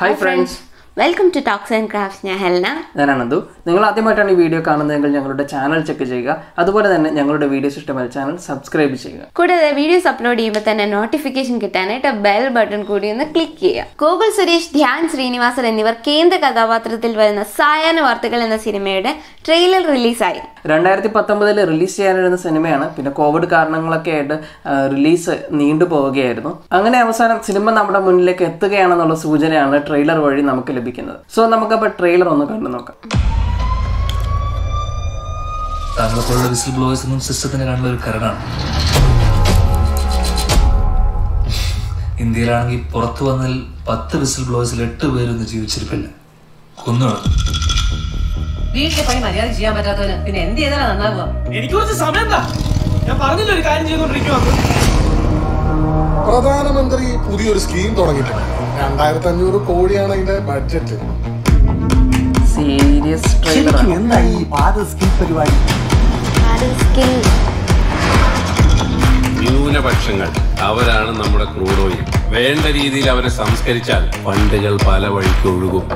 Hi friends. Welcome to Talks and Crafts. ഞാൻ ഹെൽന. ഞാൻ അനന്തു. നിങ്ങൾ ആദ്യമായിട്ടാണ് ഈ വീഡിയോ കാണുന്നതെങ്കിൽ ഞങ്ങളുടെ ചാനൽ ചെക്ക് ചെയ്യുക. അതുപോലെ തന്നെ ഞങ്ങളുടെ വീഡിയോസ് ഇഷ്ടമായ ചാനൽ സബ്സ്ക്രൈബ് ചെയ്യുക. കൂടാതെ വീഡിയോസ് അപ്ലോഡ് ചെയ്യുമ്പോൾ തന്നെ നോട്ടിഫിക്കേഷൻ കിട്ടാനായിട്ട് ബെൽ ബട്ടൺ കൂടി ഒന്ന് ക്ലിക്ക് ചെയ്യുക. ഗോകുൽ സുരേഷ്, ധ്യാൻ ശ്രീനിവാസൻ എന്നിവർ കേന്ദ്ര കഥാപാത്രത്തിൽ വരുന്ന സായാഹ്ന വാർത്തകൾ എന്ന സിനിമയുടെ ട്രെയിലർ റിലീസായി. 2019 റിലീസ് ചെയ്യാനിരുന്ന സിനിമയാണ്. പിന്നെ കോവിഡ് കാരണങ്ങളൊക്കെ ആയിട്ട് റിലീസ് നീണ്ടു പോവുകയായിരുന്നു. അങ്ങനെ അവസാനം സിനിമ നമ്മുടെ മുന്നിലേക്ക് എത്തുകയാണെന്നുള്ള സൂചനയാണ് ട്രെയിലർ വഴി നമുക്ക് ലഭിക്കുന്നത്. സോ നമുക്കപ്പോൾ ട്രെയിലർ ഒന്ന് കണ്ടു നോക്കാം. താങ്കളെപ്പോലുള്ള വിസിൽ ബ്ലോവേഴ്സ് ഒന്നും സിസ്റ്റത്തിന് കാണുന്ന ഒരു കരടാണ്. ഇന്ത്യയിലാണെങ്കിൽ പുറത്തു വന്നാൽ 10 വിസിൽ ബ്ലോവേഴ്സിൽ 8 പേരൊന്നും ജീവിച്ചിരിപ്പില്ല. കൊന്നുകള വീട്ടിലെ പണി മര്യാദ ചെയ്യാൻ പറ്റാത്തവന് പിന്നെ എന്ത് ചെയ്താലും നന്നാവുക. എനിക്ക് കുറച്ച് സമയം ഞാൻ പറഞ്ഞില്ല ഒരു കാര്യം ചെയ്തുകൊണ്ടിരിക്കുവാണ്. പ്രധാനമന്ത്രി പുതിയൊരു സ്കീം തുടങ്ങിയിട്ടുണ്ട്. 2500 കോടിയാണ് അതിന്റെ ബഡ്ജറ്റ്. Serious trailer. എന്താ ഈ സ്കിൽ പരിപാടി? ന്യൂനപക്ഷങ്ങൾ അവരാണ് നമ്മുടെ ക്രൂഡ് ഓയിൽ. വേണ്ട രീതിയിൽ അവരെ സംസ്കരിച്ചാൽ ഫണ്ടുകൾ പല വഴിക്ക് ഒഴുകും.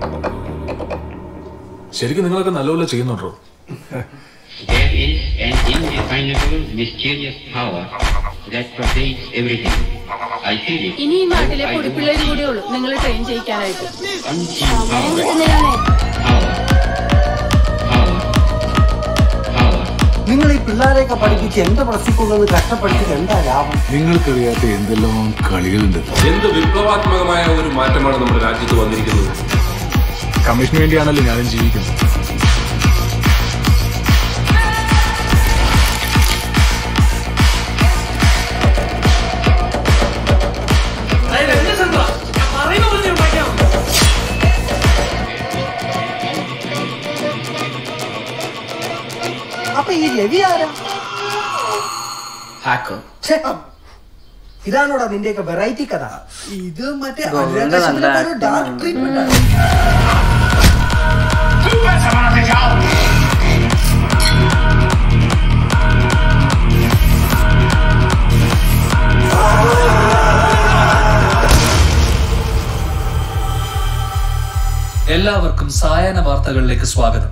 ശരിക്കും നിങ്ങളൊക്കെ നല്ലപോലെ ചെയ്യുന്നുണ്ടോ? There is an indefinable, mysterious power that pervades everything. I feel it. ഇനി ഈ നാട്ടിലെ പൊടിപ്പിള്ളേര് കൂടെ ഉള്ളൂ നിങ്ങൾ ട്രെയിൻ ചെയ്യിക്കാനായിട്ട്. നിങ്ങൾ ഈ പിള്ളേരെയൊക്കെ പഠിപ്പിച്ച് എന്റെ പ്രസിക്കൊണ്ടൊന്ന് കഷ്ടപ്പെടുത്തിട്ട് എന്താ ലാഭം? നിങ്ങൾക്കറിയാത്ത എന്തെല്ലാം കളികളുണ്ട്. എന്ത് വിപ്ലവാത്മകമായ ഒരു മാറ്റമാണ് നമ്മുടെ രാജ്യത്ത് വന്നിരിക്കുന്നത്. കമ്മീഷന് വേണ്ടിയാണല്ലോ ഞാനും ജീവിക്കുന്നത്. അപ്പൊ ഈ രവി ആരാ? ഇതാണോടാ നിന്റെയൊക്കെ വെറൈറ്റി കഥ? ഇത് മറ്റേ ഡാർക്ക് ട്രീറ്റ്മെന്റ് ആണ്. എല്ലാവർക്കും സായാഹ്ന വാർത്തകളിലേക്ക് സ്വാഗതം.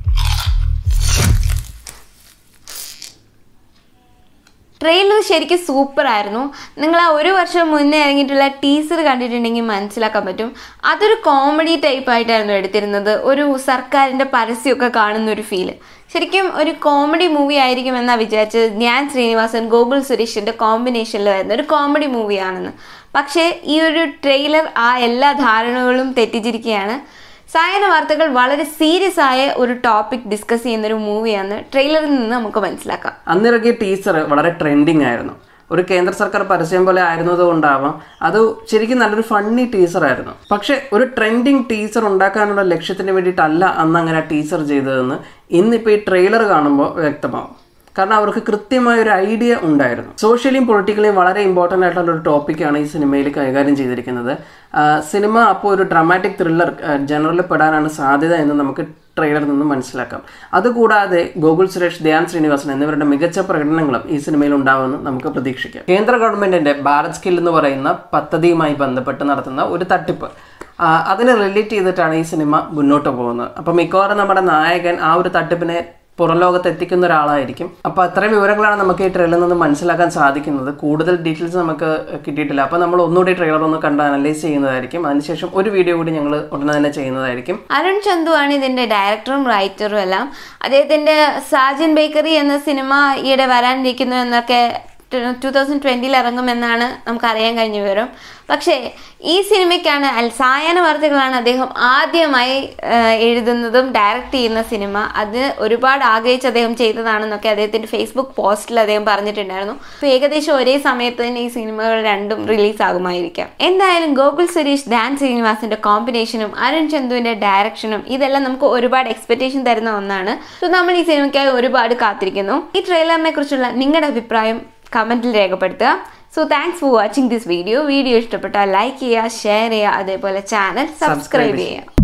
ട്രെയിലർ ശരിക്കും സൂപ്പർ ആയിരുന്നു. നിങ്ങൾ ആ 1 വർഷം മുന്നേ ഇറങ്ങിയിട്ടുള്ള ടീസർ കണ്ടിട്ടുണ്ടെങ്കിൽ മനസ്സിലാക്കാൻ പറ്റും. അതൊരു കോമഡി ടൈപ്പ് ആയിട്ടായിരുന്നു എടുത്തിരുന്നത്. ഒരു സർക്കാരിൻ്റെ പരസ്യമൊക്കെ കാണുന്ന ഒരു ഫീല്. ശരിക്കും ഒരു കോമഡി മൂവി ആയിരിക്കും എന്നാണ് വിചാരിച്ചത്. ധ്യാൻ ശ്രീനിവാസൻ, ഗോകുൽ സുരേഷിൻ്റെ കോമ്പിനേഷനിൽ വരുന്ന ഒരു കോമഡി മൂവിയാണെന്ന്. പക്ഷേ ഈ ഒരു ട്രെയിലർ ആ എല്ലാ ധാരണകളും തെറ്റിച്ചിരിക്കുകയാണ്. സായാഹ്ന വാർത്തകൾ വളരെ സീരിയസ് ആയ ഒരു ടോപ്പിക് ഡിസ്കസ് ചെയ്യുന്നൊരു മൂവിയാണ് ട്രെയിലറിൽ നിന്ന് നമുക്ക് മനസ്സിലാക്കാം. അന്നിറങ്ങിയ ടീസർ വളരെ ട്രെൻഡിങ് ആയിരുന്നു. ഒരു കേന്ദ്ര സർക്കാർ പരസ്യം പോലെ ആയിരുന്നത് കൊണ്ടാവാം അത് ശരിക്കും നല്ലൊരു ഫണ്ണി ടീസർ ആയിരുന്നു. പക്ഷെ ഒരു ട്രെൻഡിങ് ടീസർ ഉണ്ടാക്കാനുള്ള ലക്ഷ്യത്തിന് വേണ്ടിയിട്ടല്ല അന്ന് അങ്ങനെ ടീസർ ചെയ്തതെന്ന് ഇന്നിപ്പോൾ ഈ ട്രെയിലർ കാണുമ്പോൾ വ്യക്തമാവും. കാരണം അവർക്ക് കൃത്യമായ ഒരു ഐഡിയ ഉണ്ടായിരുന്നു. സോഷ്യലിയും പൊളിറ്റിക്കലിയും വളരെ ഇമ്പോർട്ടൻ്റ് ആയിട്ടുള്ള ഒരു ടോപ്പിക്കാണ് ഈ സിനിമയിൽ കൈകാര്യം ചെയ്തിരിക്കുന്നത്. സിനിമ അപ്പോൾ ഒരു ഡ്രാമാറ്റിക് ത്രില്ലർ ജനറലിൽ പെടാനാണ് സാധ്യത എന്ന് നമുക്ക് ട്രെയിലറിൽ നിന്നും മനസ്സിലാക്കാം. അതുകൂടാതെ ഗോകുൽ സുരേഷ്, ധ്യാൻ ശ്രീനിവാസൻ എന്നിവരുടെ മികച്ച പ്രകടനങ്ങളും ഈ സിനിമയിൽ ഉണ്ടാവുമെന്ന് നമുക്ക് പ്രതീക്ഷിക്കാം. കേന്ദ്ര ഗവൺമെന്റിന്റെ ഭാരത് സ്കിൽ എന്ന് പറയുന്ന പദ്ധതിയുമായി ബന്ധപ്പെട്ട് നടത്തുന്ന ഒരു തട്ടിപ്പ്, അതിനെ റിലേറ്റ് ചെയ്തിട്ടാണ് ഈ സിനിമ മുന്നോട്ട് പോകുന്നത്. അപ്പം മിക്കവാറും നമ്മുടെ നായകൻ ആ ഒരു തട്ടിപ്പിനെ പുറം ലോകത്ത് എത്തിക്കുന്ന ഒരാളായിരിക്കും. അപ്പോൾ അത്രയും വിവരങ്ങളാണ് നമുക്ക് ഈ ട്രെയിലറിൽ നിന്ന് മനസ്സിലാക്കാൻ സാധിക്കുന്നത്. കൂടുതൽ ഡീറ്റെയിൽസ് നമുക്ക് കിട്ടിയിട്ടില്ല. അപ്പോൾ നമ്മൾ ഒന്നുകൂടി ട്രെയിലർ ഒന്ന് കണ്ട് അനലൈസ് ചെയ്യുന്നതായിരിക്കും. അതിനുശേഷം ഒരു വീഡിയോ കൂടി ഞങ്ങൾ ഉടനെ തന്നെ ചെയ്യുന്നതായിരിക്കും. അരുൺ ചന്തു ആണ് ഇതിന്റെ ഡയറക്ടറും റൈറ്ററും എല്ലാം. അദ്ദേഹത്തിന്റെ സാജൻ ബേക്കറി എന്ന സിനിമ ഈയിടെ വരാനിരിക്കുന്നു എന്നൊക്കെ 2020 ഇറങ്ങുമെന്നാണ് നമുക്കറിയാൻ കഴിഞ്ഞ വിവരം. പക്ഷേ ഈ സിനിമയ്ക്കാണ് സായാഹ്ന വാർത്തകളാണ് അദ്ദേഹം ആദ്യമായി എഴുതുന്നതും ഡയറക്റ്റ് ചെയ്യുന്ന സിനിമ. അത് ഒരുപാട് ആഗ്രഹിച്ച് അദ്ദേഹം ചെയ്തതാണെന്നൊക്കെ അദ്ദേഹത്തിൻ്റെ ഫേസ്ബുക്ക് പോസ്റ്റിൽ അദ്ദേഹം പറഞ്ഞിട്ടുണ്ടായിരുന്നു. അപ്പോൾ ഏകദേശം ഒരേ സമയത്ത് തന്നെ ഈ സിനിമകൾ രണ്ടും റിലീസാകുമായിരിക്കാം. എന്തായാലും ഗോകുൽ സുരേഷ്, ധ്യാൻ ശ്രീനിവാസിൻ്റെ കോമ്പിനേഷനും അരുൺ ചന്തുവിൻ്റെ ഡയറക്ഷനും ഇതെല്ലാം നമുക്ക് ഒരുപാട് എക്സ്പെക്ടേഷൻ തരുന്ന ഒന്നാണ്. സോ നമ്മൾ ഈ സിനിമയ്ക്കായി ഒരുപാട് കാത്തിരിക്കുന്നു. ഈ ട്രെയിലറിനെ കുറിച്ചുള്ള നിങ്ങളുടെ അഭിപ്രായം കമൻറ്റിൽ രേഖപ്പെടുത്തുക. So thanks for watching this video. Video ഇഷ്ടപ്പെട്ടാൽ ലൈക്ക് ചെയ്യുക, ഷെയർ ചെയ്യുക, അതേപോലെ ചാനൽ സബ്സ്ക്രൈബ് ചെയ്യുക.